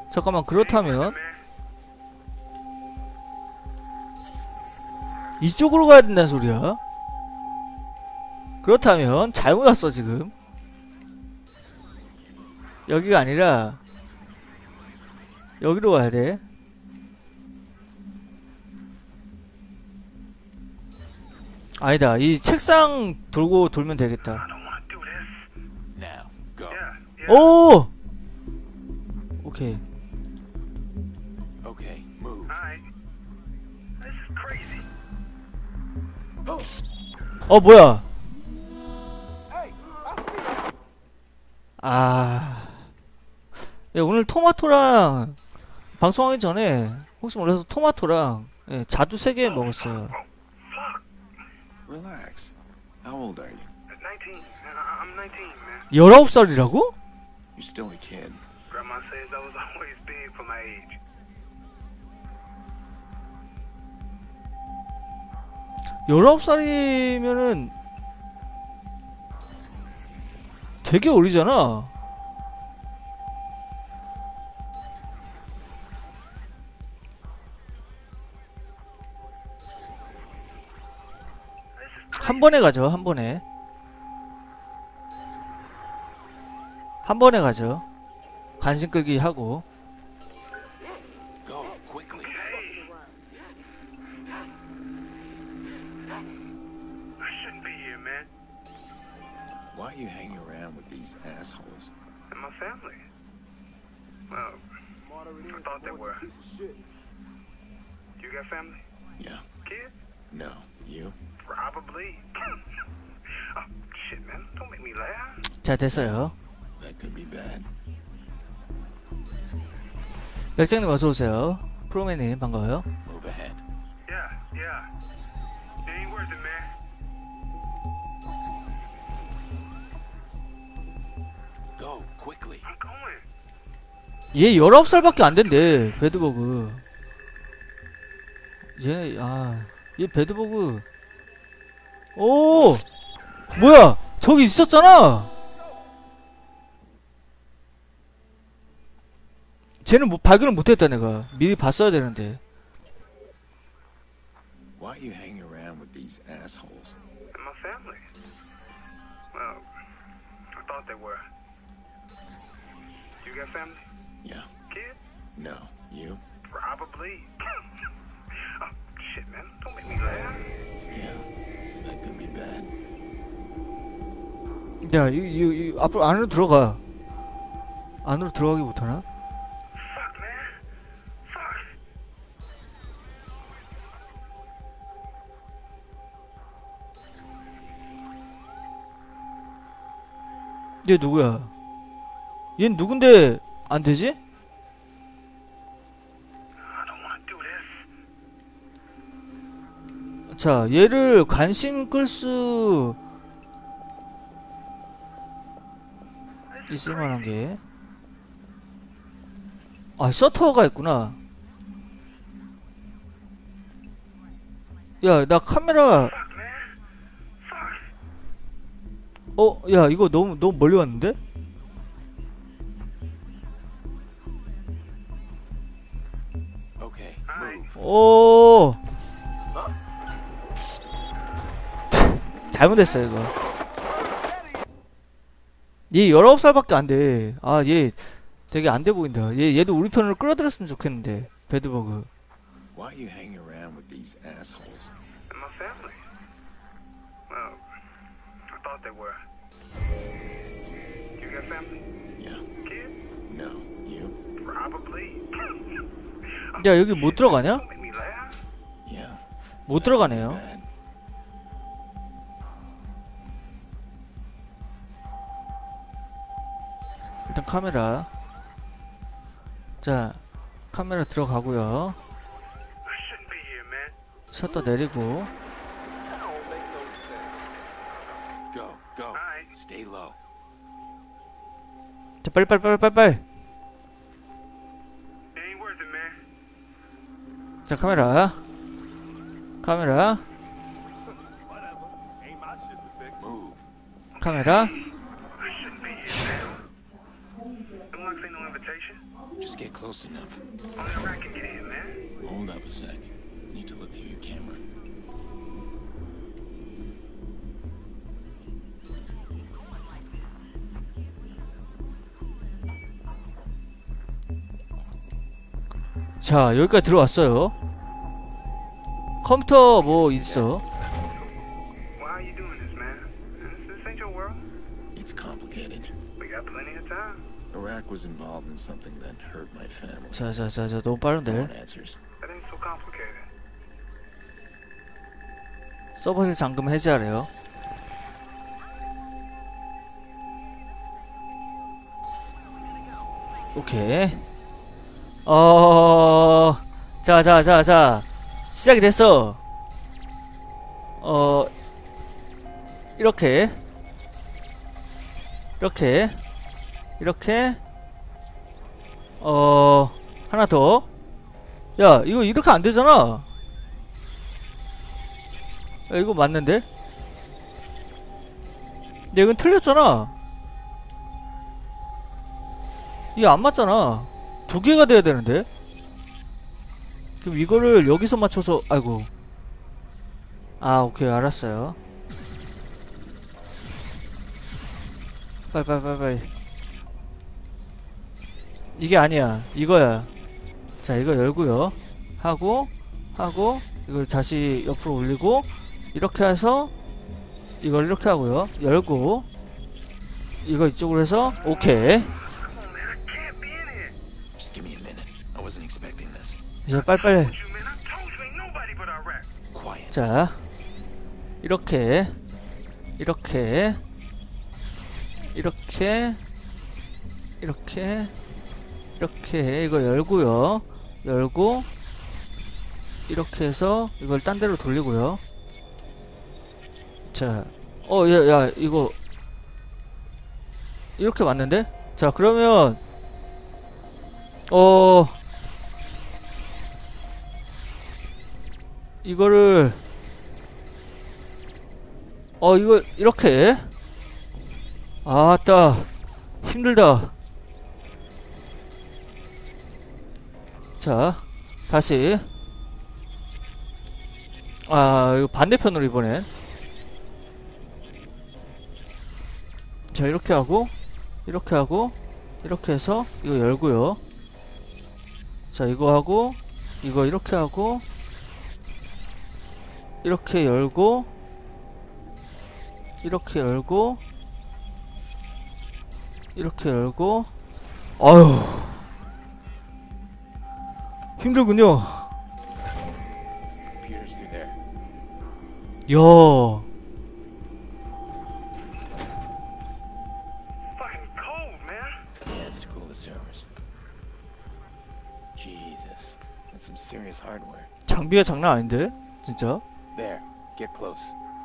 잠깐만, 그렇다면 이쪽으로 가야 된다는 소리야? 그렇다면 잘못 왔어 지금. 여기가 아니라 여기로 가야 돼. 아니다, 이 책상 돌고 돌면 되겠다. 오! 오케이. 뭐야? 야, 오늘 토마토랑 방송하기 전에 혹시 몰라서 토마토랑 자두 3개 먹었어요. Relax. How old are you? 19. I'm 19, man. 19살이라고? You're still a kid. Grandma says I was always big for my age. 19살이면은 되게 어리잖아. 한 번에 가죠, 한 번에. 한 번에 가죠. 간식 끌기 하고. Go quickly. I shouldn't be here, man. Why are you hanging around with these assholes? And my family. Well, I thought they were. You got family? Yeah. Kids? No. You? Probably. Oh, shit, man. Don't make me laugh. 자, 됐어요. That could be bad. 백장님 어서오세요. 프로맨님 반가워요. Move ahead. Yeah. It ain't worth it, man. Go quickly. I'm going. 얘 19살밖에 안 된대, 배드버그. 얘 배드버그. 오! 뭐야! 저기 있었잖아! 쟤는 뭐 발견을 못했다, 내가. 미리 봤어야 되는데. Why are you hanging around with these assholes? And my family. Well, I thought they were. You got family? Yeah. Kids? No. You? Probably. Oh, shit, man. Don't make me laugh. Yeah. That could be bad. 야, 이 앞으로 안으로 들어가. 안으로 들어가기 못하나? Fuck, man. Fuck. 얘 누구야? 얜 누군데 안 되지? I don't want to do this. 자, 얘를 관심 끌 수 있을 만한 게. 셔터가 있구나. 야, 나 카메라. Fuck, man. Fuck. 야, 이거 너무 멀리 왔는데? Okay. Move. 오. 잘못했어, 이거. 얘 19살밖에 안 돼. 얘 되게 안 돼 보인다. 얘도 우리 편으로 끌어들였으면 좋겠는데. 배드버그. Why are you hanging around with these assholes? And my family. Well, I thought they were. You got family? Yeah. Kids? No. You? Probably. 야, 여기 못 들어가냐? Don't make me laugh. Yeah. 못 들어가네요. Bad. 일단 카메라. 자, 카메라 들어가고요. I shouldn't be here, man. 셔터 내리고. Go. Go. Alright. Stay low. 자, 빨리. It ain't worth it, man. 자, 카메라. Move. 카메라. I shouldn't be here, man. Them looks ain't no invitation. Just get close enough. Only a rat can get in, man. Hold up a sec. Need to look through your camera. 자, 여기까지 들어왔어요. 컴퓨터 뭐 있어? Why are you doing this, man? This ain't your world. It's complicated. We got plenty of time. Iraq was involved in something that hurt my family. 자, 너무 No 빠른데. one answers. That ain't so complicated. 서버실 잠금 해제하래요. 오케이. 자. 시작이 됐어. 이렇게. 하나 더. 야, 이거 이렇게 안 되잖아. 야, 이거 맞는데? 근데 이건 틀렸잖아. 이게 안 맞잖아. 두 개가 돼야 되는데? 그럼 이거를 여기서 맞춰서, 아이고. 아, 오케이, 알았어요. 빨리. 이게 아니야. 이거야. 자, 이거 열고요. 하고, 이걸 다시 옆으로 올리고, 이렇게 해서, 이걸 이렇게 하고요. 열고, 이거 이쪽으로 해서, 오케이. Come on, man. I can't be in here. Just give me a minute. I wasn't expecting this. 이제 빨리. You, man. I told you ain't nobody but our rat. Quiet. 자, 이렇게 이거 열고요. 열고 이렇게 해서 이걸 딴 데로 돌리고요. 자, 야, 이거 이렇게 맞는데? 자, 그러면 이거를 이거 이렇게. 아따, 힘들다. 자, 다시. 이거 반대편으로 이번엔. 자, 이렇게 하고 이렇게 해서 이거 열고요. 자, 이거 하고 이거 이렇게 하고 이렇게 열고 이렇게 열고 이렇게 열고. 아유, 힘들군요. Computer's through there. 야, Fucking cold, man. Yeah, it's to cool the servers. Jesus, that's some serious hardware. 장비가 장난 아닌데, 진짜. There, get close.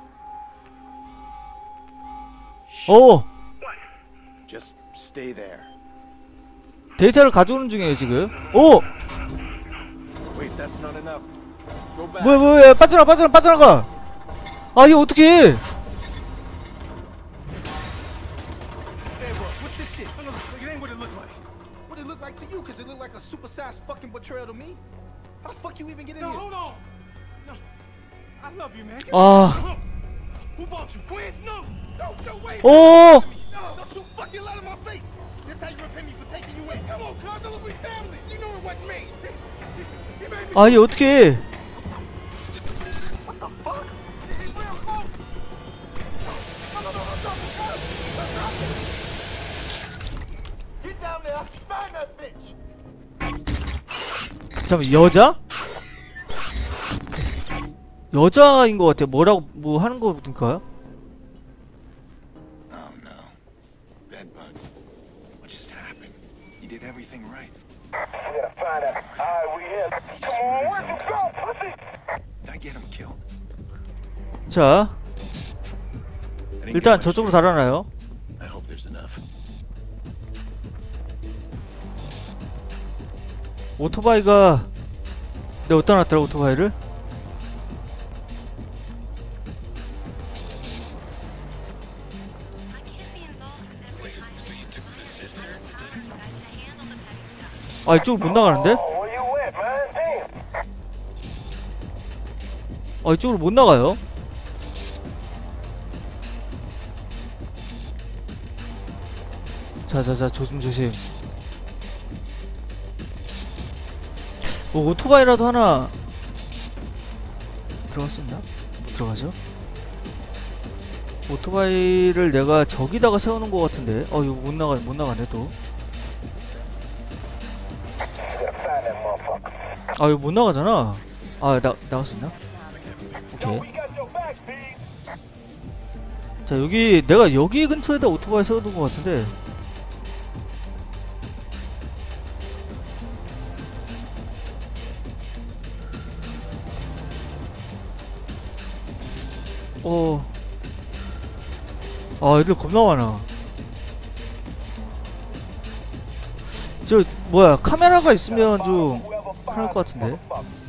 오, Just stay there. 데이터를 가져오는 중이에요 지금. 오, Wait, that's not enough. Go back. 뭐야, 빠져나가. 아, 이거 어떻게 해? Hey, bro, what's this shit? No, look, it ain't what it looked like. What it look like to you? Cause it looked like a supersized fucking betrayal to me. How the fuck you even get in here? No, hold on. No, I love you, man. 아, Who bought you, Quinn? No, wait. 오, No, don't you fucking lie to my face. This how you repay me for taking you in. Come on, cuz, look, we family. You know it wasn't me. He made me. 아, 이거 어떻게 해? What the fuck? Get down there. Find that bitch. 잠깐, 여자인 것 같아. 뭐라고 뭐 하는 거니까. Oh no. Bedbug. What just happened? You did everything right. Yeah, find out. Alright, we here. He just murdered his own cousin. Did I get him killed? 자, I didn't 일단 get 저쪽으로 much. 달아나요. I hope there's enough. 오토바이가 내가 어디다 놨더라, 오토바이를? 아 이쪽으로 못 나가는데? 아 이쪽으로 못 나가요. 자자자 조심조심. 뭐 오토바이라도 하나 들어갈 수 있나? 못 들어가죠? 오토바이를 내가 저기다가 세우는 것 같은데. 이거 못 나가네 또. 아 이거 못 나가잖아. 나갈 수 있나? 오케이. 자 여기 내가 여기 근처에다 오토바이 세워둔 것 같은데. 애들 겁나 많아. 저 뭐야 카메라가 있으면 좀 편할 것 같은데.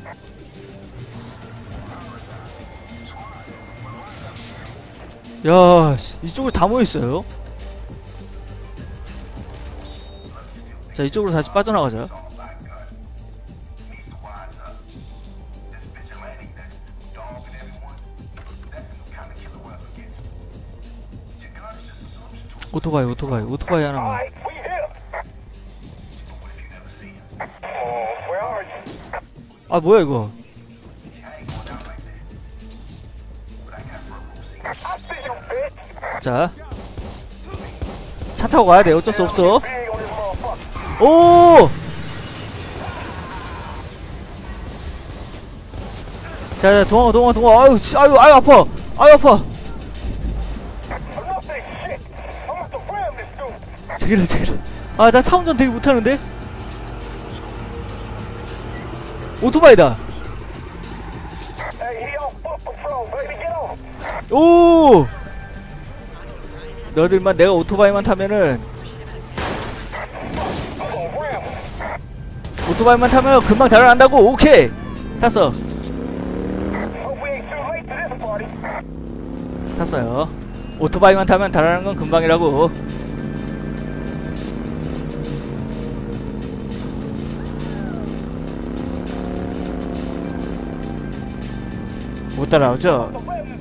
야 이쪽으로 다 모여있어요. 자 이쪽으로 다시 빠져나가자. 오토바이 하나만. 아 뭐야 이거. 자 차 타고 가야 돼. 어쩔 수 없어. 오! 자 동아. 아유 아파. 제기라. 나 차 운전 되게 못하는데? 오토바이다. 오! 너들만 내가 오토바이만 타면은 금방 달아난다고. 오케이 탔어요. 오토바이만 타면 달아나는 건 금방이라고. 못 따라오죠?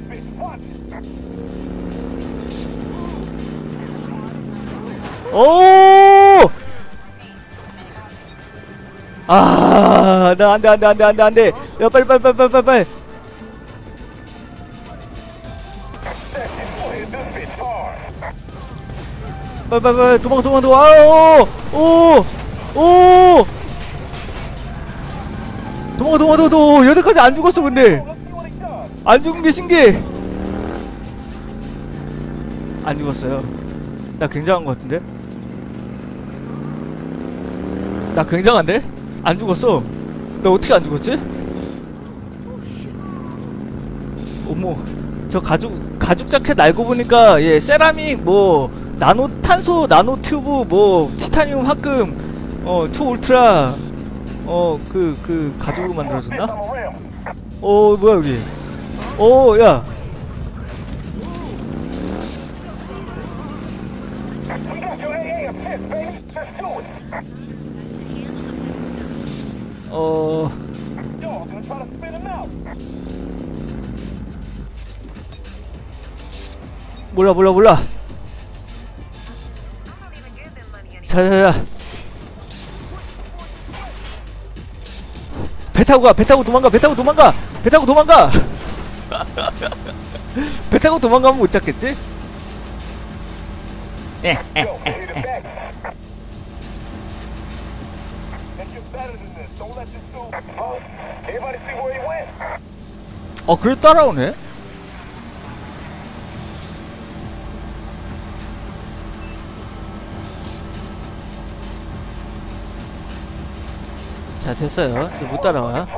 오! 나 안돼. 야 빨리. 빨리 도망. 아오! 오! 도망. 여태까지 안 죽었어. 근데 안 죽은 게 신기해. 안 죽었어요. 나 굉장한 것 같은데? 나 굉장한데? 안 죽었어. 나 어떻게 안 죽었지? 어머, 저 가죽 자켓 알고 보니까 세라믹 뭐 나노탄소, 나노튜브 뭐 티타늄 합금 초울트라 그 가죽으로 만들어졌나? 뭐야 여기? 야. 몰라. 자. 배 타고 도망가. 배 타고 도망가면 못 잡겠지? 그래 따라오네. 자 됐어요. 이제 못 따라와.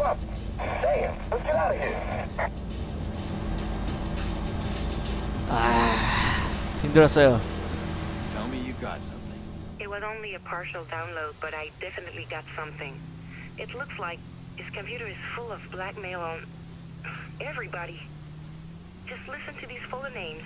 힘들었어요. Tell me you got something. It was only a partial download, but I definitely got something. It looks like his computer is full of blackmail on everybody. Just listen to these full names.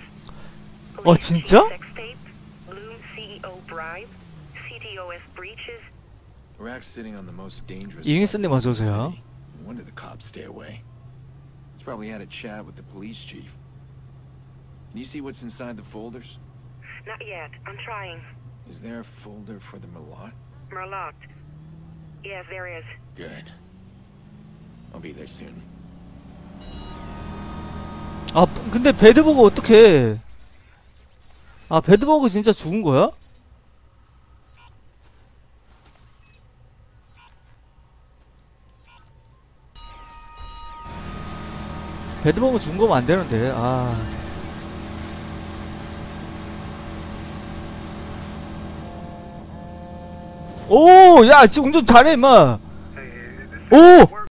진짜? Sex tape, Bloom CEO bribe, CTOS breaches. Iraq's sitting on the most dangerous. 이응스님 어서 오세요. No wonder the cops stay away. He's probably had a chat with the police chief. Can you see what's inside the folders? Not yet. I'm trying. Is there a folder for the Merlot? Merlot. Yes, there is. Good. I'll be there soon. 아 근데 배드버그 어떡해. 아 배드버그 진짜 죽은 거야? 배드버그 죽은 거면 안 되는데. 아. 오, 야, 지금 운전 잘해, 임마. Hey, this 오! work.